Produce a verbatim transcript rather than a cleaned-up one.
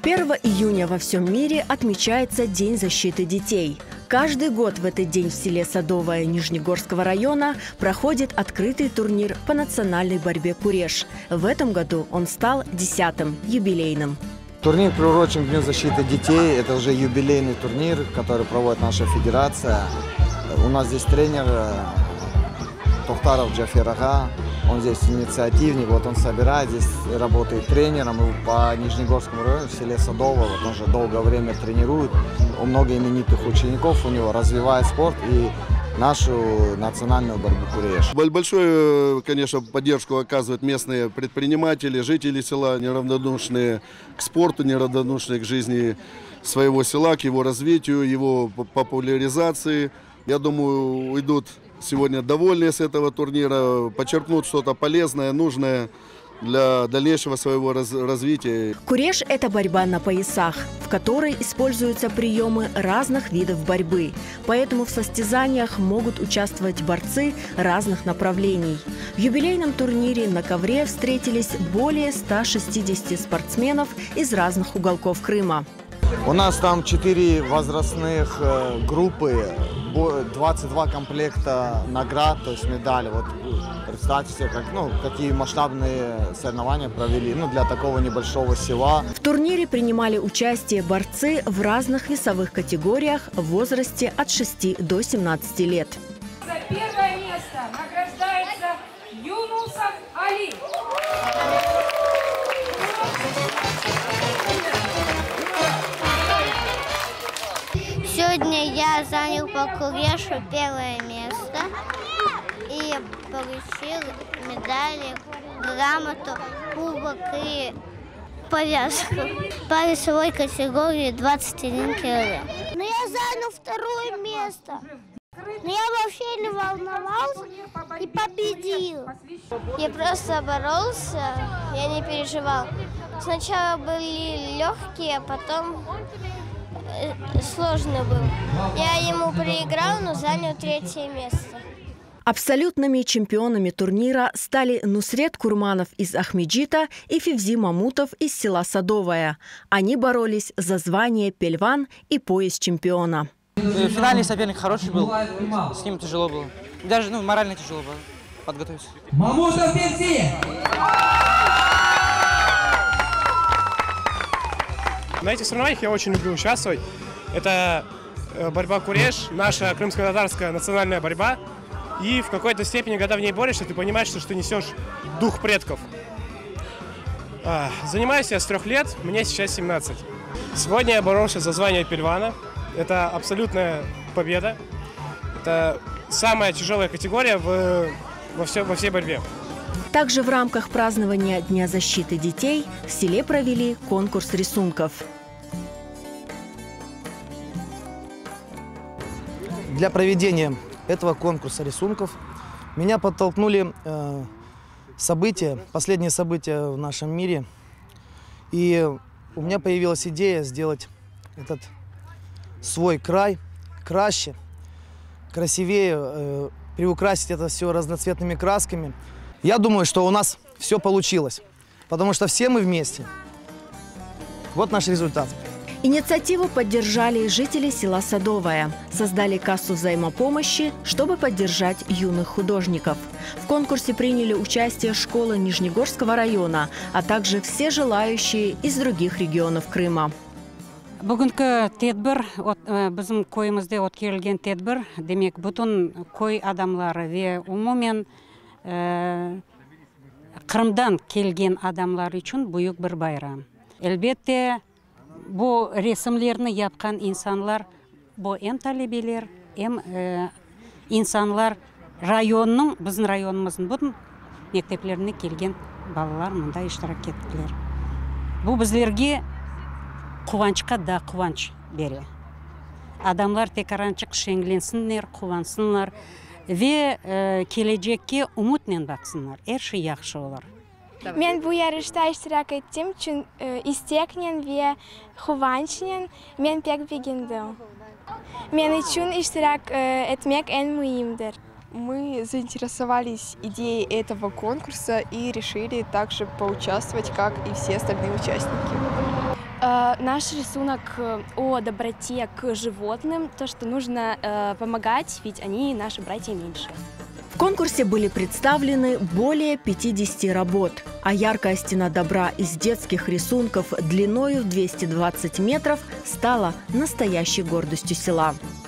первого июня во всем мире отмечается День защиты детей. Каждый год в этот день в селе Садовое Нижнегорского района проходит открытый турнир по национальной борьбе «Куреш». В этом году он стал десятым, юбилейным. Турнир приурочен к Дню защиты детей. Это уже юбилейный турнир, который проводит наша федерация. У нас здесь тренер Тохтаров Джафер Ага. Он здесь инициативник, вот он собирает, здесь работает тренером по Нижнегорскому району, в селе Садово. Вот он же долгое время тренирует, у много именитых учеников у него, развивает спорт и нашу национальную борьбу «Куреш». Большую, конечно, поддержку оказывают местные предприниматели, жители села, неравнодушные к спорту, неравнодушные к жизни своего села, к его развитию, его популяризации. Я думаю, уйдут сегодня довольные с этого турнира, подчеркнут что-то полезное, нужное для дальнейшего своего раз развития. Куреш – это борьба на поясах, в которой используются приемы разных видов борьбы. Поэтому в состязаниях могут участвовать борцы разных направлений. В юбилейном турнире на ковре встретились более ста шестидесяти спортсменов из разных уголков Крыма. У нас там четыре возрастных группы, двадцать два комплекта наград, то есть медали. Вот представьте себе, как, ну, какие масштабные соревнования провели, ну, для такого небольшого села. В турнире принимали участие борцы в разных весовых категориях в возрасте от шести до семнадцати лет. За первое место награждается Юнусов Али. Сегодня я занял по курешу первое место и получил медали, грамоту, кубок и повязку. По весовой категории двадцать один килограмм. Но я занял второе место. Но я вообще не волновался и победил. Я просто боролся, я не переживал. Сначала были легкие, а потом сложно было. Я ему проиграл, но занял третье место. Абсолютными чемпионами турнира стали Нусрет Курманов из Ахмеджита и Февзи Мамутов из села Садовое. Они боролись за звание пельван и пояс чемпиона. Финальный соперник хороший был, с ним тяжело было. Даже ну, морально тяжело было подготовиться. Мамутов Февзи! На этих соревнованиях я очень люблю участвовать. Это борьба «Куреш», наша крымско-татарская национальная борьба. И в какой-то степени, когда в ней борешься, ты понимаешь, что ты несешь дух предков. Занимаюсь я с трех лет, мне сейчас семнадцать. Сегодня я боролся за звание пельвана. Это абсолютная победа. Это самая тяжелая категория в, во, все, во всей борьбе. Также в рамках празднования Дня защиты детей в селе провели конкурс рисунков. Для проведения этого конкурса рисунков меня подтолкнули э, события, последние события в нашем мире. И у меня появилась идея сделать этот свой край краще, красивее, э, приукрасить это все разноцветными красками. Я думаю, что у нас все получилось, потому что все мы вместе. Вот наш результат. Инициативу поддержали жители села Садовое. Создали кассу взаимопомощи, чтобы поддержать юных художников. В конкурсе приняли участие школы Нижнегорского района, а также все желающие из других регионов Крыма. Бүгінгі тедбір, біздің койымызды өткерілген тедбір, демек бүтін кой адамлары ве умумен Қырымдан келген адамлар үшін бүйік бір байрам. Әлбетте, бұл ресімлерні япқан инсанлар, бұл әм талебелер, әм инсанлар районның, біздің районымыздың бұтын мектеплеріне келген балалар мұнда іштірак еттілер. Бұл біздерге қуанчқа да қуанч бере. Адамлар тек аранчық шеңленсінлер, қуансынлар. Ve e, gelecekке umutмен baksınlar. Her şey yaxşı olur. Мен bu yarışta iştirak ettim çünkü e, isteknen ve huvançnen men pek beğendim. Men için iştirak e, etmek en mühimdir. Мы заинтересовались идеей этого конкурса и решили также поучаствовать, как и все остальные участники. Э, наш рисунок о доброте к животным, то, что нужно э, помогать, ведь они наши братья меньшие. В конкурсе были представлены более пятидесяти работ, а яркая стена добра из детских рисунков длиною в двести двадцать метров стала настоящей гордостью села.